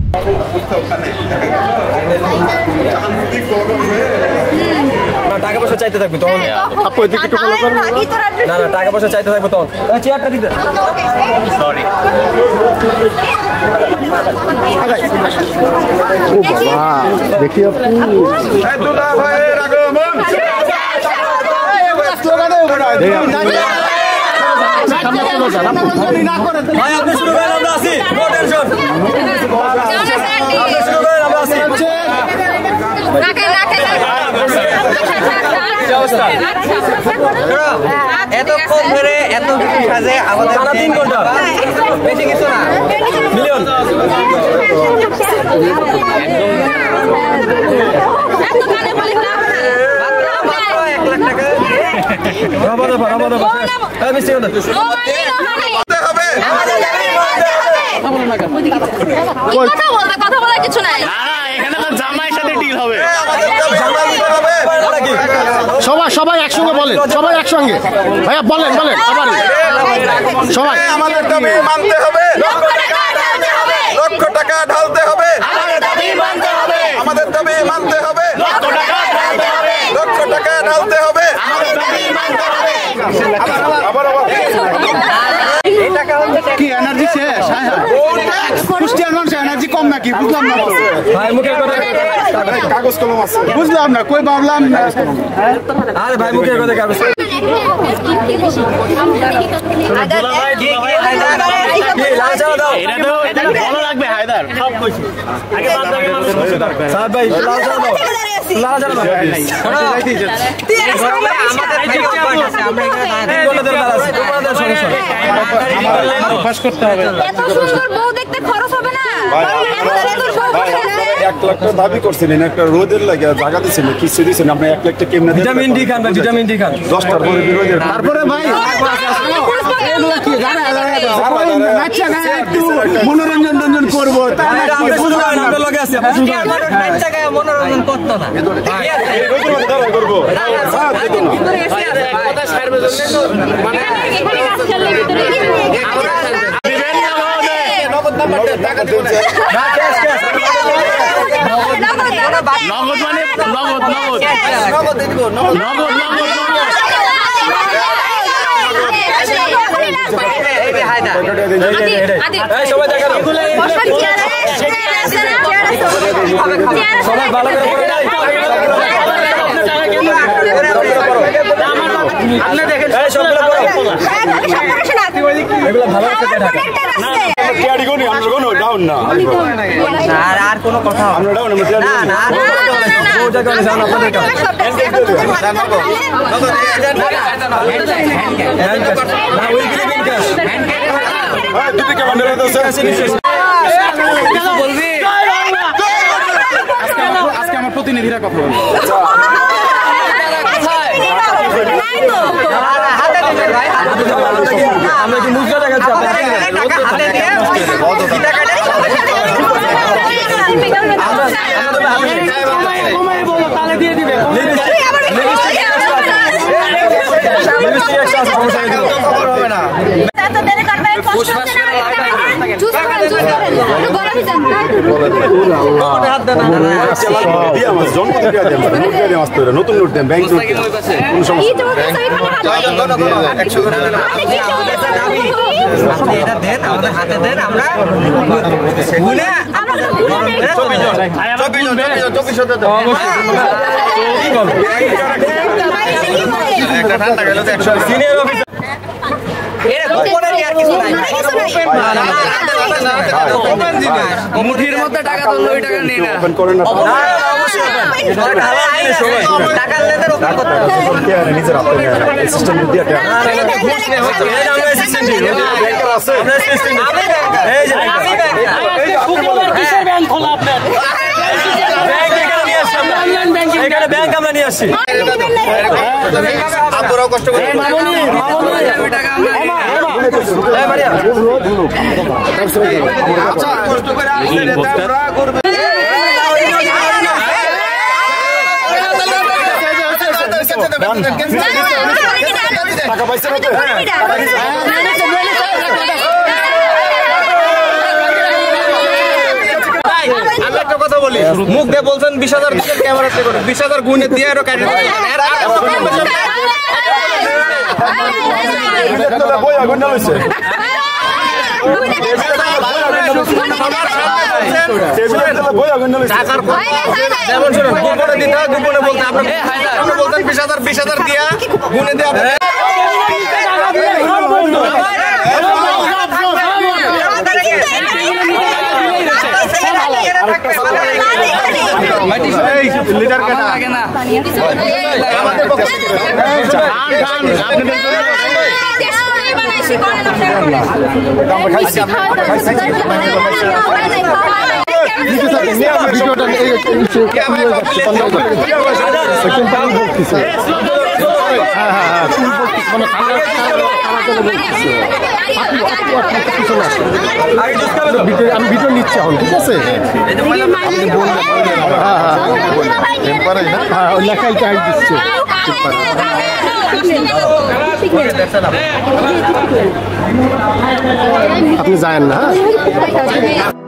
টাকা পয়সা চাইতে থাকবে তখন না না টাকা পয়সা চাইতে থাকবে তখন চেয়ারটা দিতে সরি দেখি আপনি শুরু করেন আমরা আছি নো টেনশন আপনি শুরু করেন আমরা আছি এতক্ষণ ধরে এত কিছু সাজে আমাদের 3 ঘন্টা বেশি কিছু না মিলিয়ন কথা বলার কিছু নাই সবাই একসঙ্গে বলেন সবাই একসঙ্গে ভাইয়া বলেন আবার সবাই আমাদের দাবি মানতে হবে লক্ষ টাকা ঢালতে হবে আমাদের দাবি মানতে হবে লক্ষ টাকা ঢালতে হবে কি এনার্জি শেষ কুষ্টিয়ার মানুষ এনার্জি কম নাকি বুঝলাম না ভাই মুখের কথা কাগজ কলম আছে বুঝলাম না কই ভাবলাম আরে ভাই মুখের কথা কাগজ ভালো লাগবে হায়দার সব কইছি আগে বাদ দাও সাহেব ভাই লাল চা দাও লাল চা দাও দাবি করছেন একটা রোদের লাগে জায়গা দিচ্ছেন কিছু দিচ্ছেন আপনি 1 লাখ টাকা কেমনে ভিটামিন ডি খান ভিটামিন ডি খান 10টার পরে বিরোধের তারপরে ভাই একটু মনোরঞ্জন করবো মনোরঞ্জন করতো না করবো আর কোনো কথা বলবি আজকে আমার প্রতিনিধিরা কথা বলবে আমরা কি মুখ দেখাচ্ছি দিয়ে দিবে নতুন নোট দেন ব্যাংক এটা দেন আমাদের হাতে দেন আমরা মুঠির মধ্যে টাকা তো 9 টাকা নেই না ব্যাংক আমরা নিয়ে আসছি আপনারাও কষ্ট করে টাকা পয়সা বলি মুখ দিয়ে বলছেন 20,000 দিচ্ছেন ক্যামেরাতে করে 20,000 গুণে দিয়ে আরো কাটে যেমন শুনুন গোপনে দিতে হয় গোপনে বলতে আপনি বলতেন 20,000 দিয়া গুণে দিয়ে লিডার কেনা লাগে না আমি ভিডিও নিচ্ছি এখন ঠিক আছে লেখাই চাই দিচ্ছে আপনি যায়েন না